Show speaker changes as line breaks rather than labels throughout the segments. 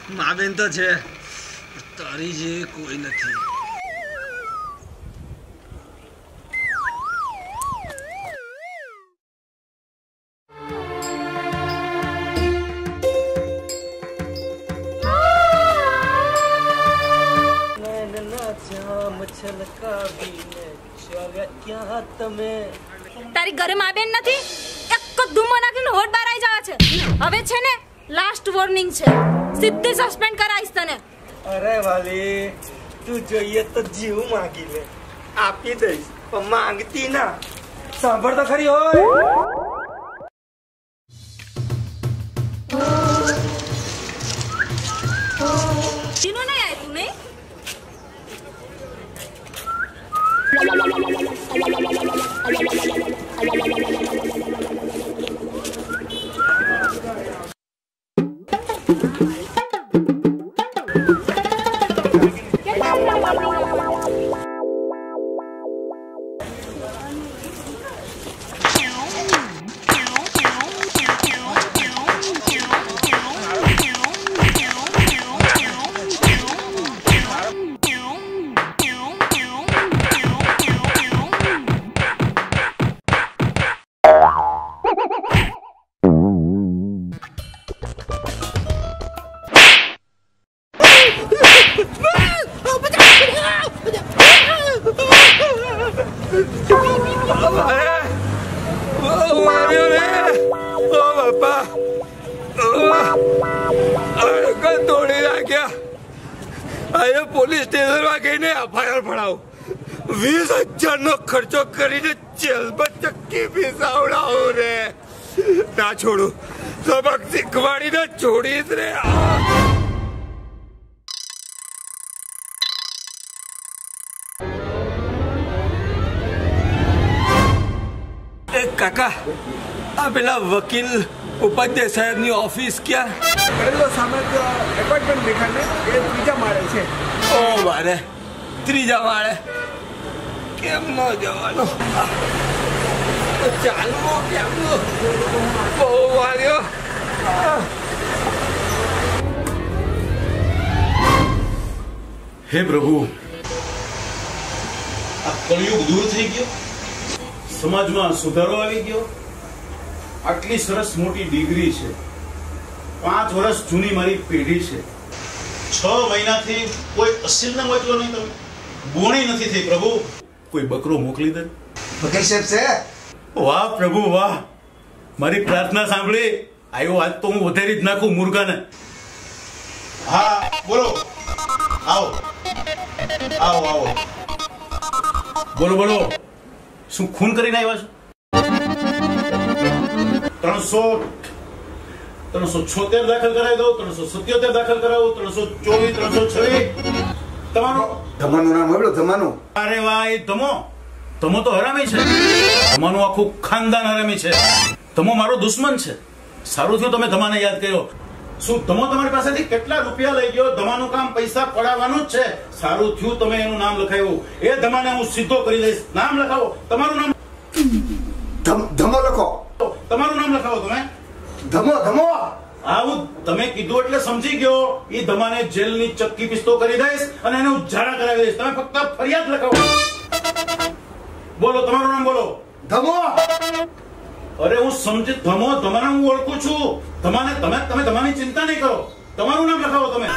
માબેન તો છે, તારી જે કોઈ નથી.
તારી ઘરે માબેન નથી? એક ધૂમો નાખીને હોટ બાર આવી જવા છે. હવે છે ને લાસ્ટ વોર્નિંગ છે, સીધી સસ્પેન્ડ કરાઈશ તને.
અરે વાલી, તું જોઈએ તો જીવ માંગી લે, આપી દઈશ, પણ માંગતી ના. સાંભળ તો ખરી હોય.
જીનો નહીં આવ્યું નહીં? પોલીસ સ્ટેશનમાં ગઈને એફઆઈઆર ફડાવો, 20,000 નો ખર્ચો કરીને જેલમાં ચક્કી પીસાવડાવો રે. ના છોડું, સબક શીખવાડીને છોડીશ રે. કાકા, આ પેલા વકીલ ઉપાધ્યાય સાહેબની ઓફિસ ક્યાં?
સામે એપાર્ટમેન્ટ દેખાડે, એ 3જા માળે છે.
ઓ મારે 3જા માળે કેમ ન જવાનું? ચાલવું કેમનું? બહુ વાર્યો.
હે પ્રભુ, આ કળિયુગ દૂર થઈ ગયો, સમાજમાં સુધારો આવી ગયો. આટલી સરસ મોટી ડિગ્રી છે, 5 વર્ષ જૂની મારી પેઢી છે, 6 મહિનાથી કોઈ અસીલને મોકલો નહીં, તમે બોણી નથી થઈ. પ્રભુ, કોઈ બકરો મોકલી દે.
વકીલ સાહેબ છે?
વાહ પ્રભુ વાહ, મારી પ્રાર્થના સાંભળી. આવ્યો આજ તો હું વધારી જ નાખું મુર્ગાને. હા બોલો, આવો આવો આવો. બોલો બોલો, શું ખૂન કરીને આવ્યા છો? 376 દાખલ કરાવી દો, 377 દાખલ કરાવો, 324, 326. તમારું
ધમાનું નામ બોલો. ધમાનું?
અરે વાહ, એ ધમો તો હરામી છે. ધમાનું આખું ખાનદાન હરામી છે. ધમો મારો દુશ્મન છે. સારું થયું તમે ધમાને યાદ કર્યો. શું ધમો તમારી પાસેથી કેટલા રૂપિયા લઈ ગયો? ધમાનું કામ પૈસા પડાવવાનું જ છે. સારું થયું તમે એનું નામ લખાવ્યું. એ ધમાને હું સીધો કરી દઈશ. નામ લખાવો, તમારું નામ.
ધમો લખો.
તમારું નામ લખાવો તમે.
ધમો ધમો.
આવું તમે કીધું એટલે સમજી ગયો. એ ધમાને જેલની ચક્કી પિસ્તો કરી દઈશ અને એને ઉજાડા કરાવી દઈશ. તમે ફક્ત ફરિયાદ લખાવો. બોલો તમારું નામ બોલો.
ધમો.
અરે હું સમજી, ધમાને હું ઓળખું છું. તમે ધમાની ચિંતા નહીં કરો. તમારું નામ લખાવો તમે.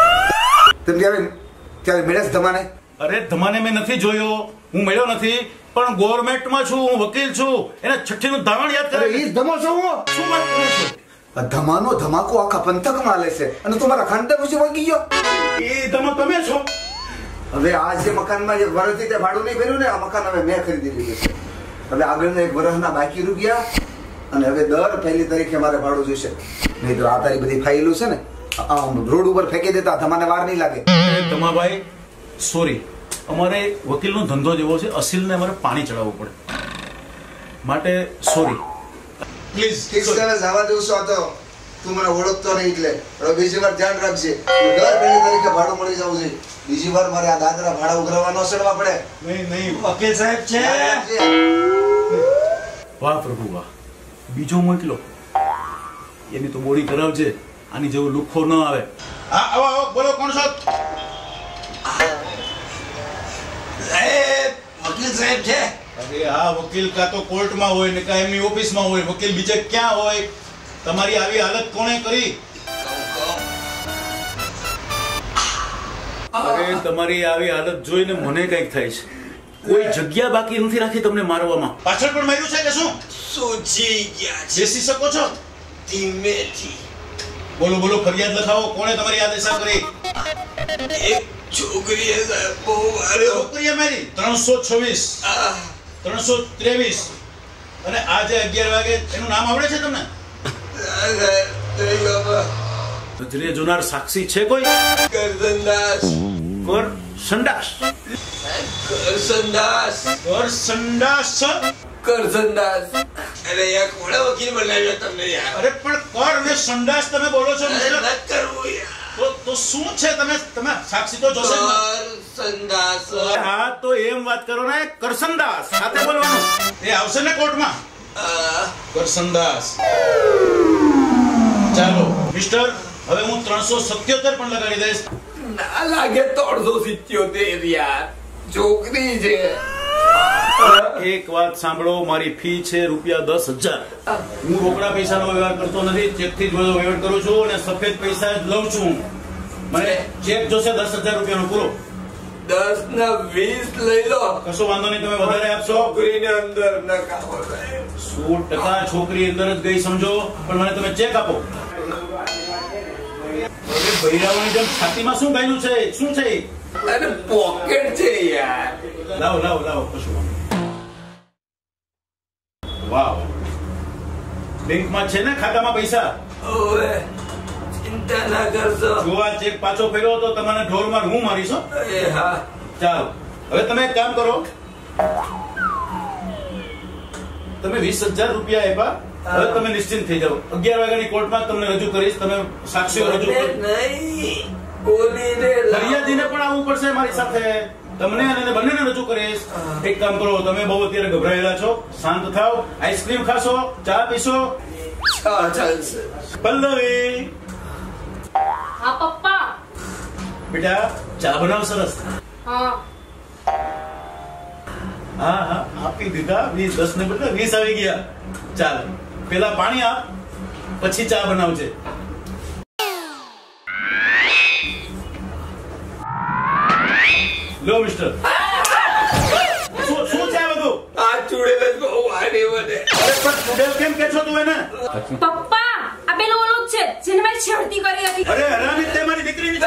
ત્યારે મળ્યા ધમાને?
અરે ધમાને મેં નથી જોયો, હું મળ્યો નથી, પણ ગવર્મેન્ટમાં છું, હું વકીલ છું. એને 6ઠ્ઠીનું ધાવણ યાદ કરે.
ધમો છો?
શું વાત કરો છો?
ધમાનો ધમાકો આખા પંથકમાં લે છે અને તમારા ખાનદાન પછી વાગી ગયો.
એ ધમો તમે છો.
હવે આ જે મકાનમાં જે વર્ષથી તે ભાડું નહીં ભર્યું ને, આ મકાન હવે મેં ખરીદી લીધું છે. હવે આગળના 1 વર્ષના બાકી રૂપિયા અને હવે દર 1લી તારીખે મારે ભાડું જોઈશે. નહીં તો આ તારી બધી ફાઇલો છે ને રોડ ઉપર ફેંકી દેતા ધમાને વાર નહીં લાગે.
ધમાભાઈ સોરી, અમારે વકીલનો ધંધો જેવો છે, અસીલને અમારે પાણી ચડાવવું પડે, માટે સોરી. પ્લીઝ
ઠીક છે, જવા દઉં છું. તો તું મને ઓળખતો નહીં એટલે હવે બીજી વાર ધ્યાન રાખજે. દર 1લી તારીખે ભાડું મળી જવું જોઈએ. બીજી વાર મારે આ દાદરા ભાડા ઉઘરાવવા ન સડવા પડે.
નહીં.
વકીલ સાહેબ છે.
વાહ પ્રભુ વાહ. બીજો મોકલો, એની તો બોડી ખરાબ છે. આની જેવો લુખો ન આવે. હા આવો આવો, બોલો કોણ છો?
વકીલ સાહેબ છે?
અરે હા, વકીલ કા તો કોર્ટમાં હોય ને કા એમની ઓફિસમાં હોય, વકીલ બીજે ક્યાં હોય? તમારી આવી હાલત કોણે કરી? અરે તમારી આવી હાલત જોઈને મને કઈક થાય છે. કોઈ જગ્યા બાકી નથી રાખી તમને મારવામાં. પાછળ પણ માર્યું છે કે શું?
સૂજી ગયા છે.
બેસી શકો છો?
ધીમેથી
બોલો બોલો, ફરિયાદ લખાવો. કોણે તમારી આ દશા કરી?
એક છોકરીએ સાહેબ બહુ માર્યો.
છોકરીએ મારી? 326 323 અને આજે 11 વાગે એનું નામ આવડે છે તમને? નજરે જોનાર સાક્ષી છે કોઈ?
કરસનદાસ.
કરસનદાસ?
કરસનદાસ.
કરસનદાસ?
કરસનદાસ. અરે યાર, કોણે વકીલ બનાવ્યો તમને યાર?
અરે પણ કર ને સંદાસ તમે બોલો છો
અરે
મિસ્ટર?
નથી કરવું યાર.
તો શું છે? તમે સાક્ષી તો જોશે જ ને?
કરસનદાસ.
હા તો એમ વાત કરો ને, કરસનદાસ સાથે બોલવાનું. એ આવશે ને કોર્ટમાં? કરસનદાસ. ચાલો મિસ્ટર, હવે હું 377 પણ લગાડી દઈશ.
ના લાગે 377 યાર. છોકરી છે.
એક વાત સાંભળો, મારી ફી છે ₹10,000. હું રોકડા પૈસાનો વ્યવહાર કરતો નથી, ચેકથી જ બધો વ્યવહાર કરું છું અને સફેદ પૈસા જ લઉં છું. મને ચેક જોશે ₹10,000 પૂરો.
10 ના 20 લઈ લો.
કશો વાંધો નહીં, તમે વધારે આપશો.
છોકરીને અંદર નકામો સાહેબ.
100% છોકરી અંદર જ ગઈ સમજો, પણ મને તમે ચેક આપો. બૈરાઓની જેમ છાતીમાં શું ગાયલું છે? શું છે?
અરે પોકેટ છે યાર.
લાવો કશું વાંધો. વાહ, બેંકમાં છે ને ખાતામાં પૈસા?
ઓએ ચિંતા ના કરશો.
જો આ ચેક પાછો ફેર્યો તો તમને ઢોરમાં હું મારીશ.
એ હા.
ચાલો હવે તમે એક કામ કરો, તમે ₹20,000 આપ્યા. હવે તમે નિશ્ચિંત થઈ જાઓ. 11 વાગ્યાની કોર્ટમાં તમને રજૂ કરીશ. તમે સાક્ષીઓ રજૂ કરો.
નહીં, બોલીને
ફરિયાદીને પણ આવવું પડશે મારી સાથે. તમને અને બંનેને રજૂ કરીશ. એક કામ કરો, તમે બહુ અત્યારે ગભરાયેલા છો, શાંત થાવ. આઈસ્ક્રીમ ખાશો? ચા પીશો?
ચા ચાલશે.
પલ્લવી.
હા પપ્પા.
બેટા ચા બનાવ સરસ.
હા
આપી દીધા. 10 ને બદલે 20 આવી ગયા. ચાલ પેલા પાણી આપ, પછી ચા બનાવજે. લો મિસ્ટર. શું છે બધું?
આ ચૂડેલ જ બહુ વારી મને.
અરે પણ ચૂડેલ કેમ કે છો તું એને?
પપ્પા, આ પેલો ઓલો જ છે જેને મેં છેડતી કરી હતી.
અરે હરામી, તે મારી દીકરીની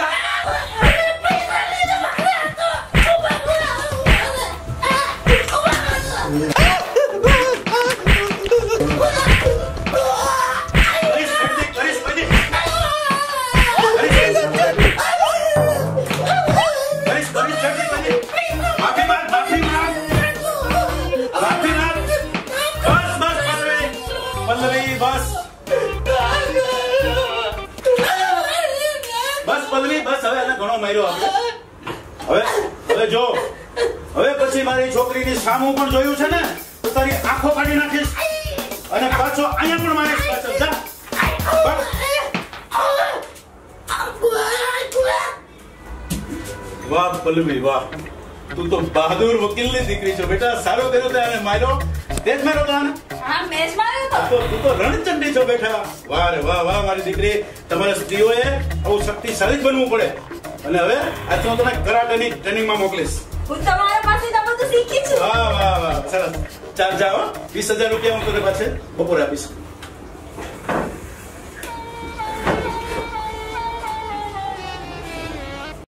બસ હવે એને ઘણો માર્યો આપણે. હવે જો, હવે પછી મારી છોકરીની સામું પણ જોયું છે ને તો તારી આંખો કાઢી નાખીશ અને પાછો અહીંયા પણ મારીશ. પાછો જા. વાહ પલ્લવી વાહ, તું તો બહાદુર વકીલની દીકરી છો બેટા. સારું કર્યું તે આને માર્યો. તે જ માર્યો તો આને?
હા મેં જ માર્યો તો.
તું તો રણચંડી છો બેટા. વાહ રે વાહ વાહ મારી દીકરી. તમારા સ્ત્રીઓએ આવું શક્તિશાળી જ બનવું પડે. અને હવે આજે હું તને કરાટેની ટ્રેનિંગમાં મોકલીશ.
હું તમારા પાસેથી આ બધું શીખી છું.
વાહ સરસ. ચાલ જાઓ. ₹20,000 હું તને પાછે બપોરે આપીશ.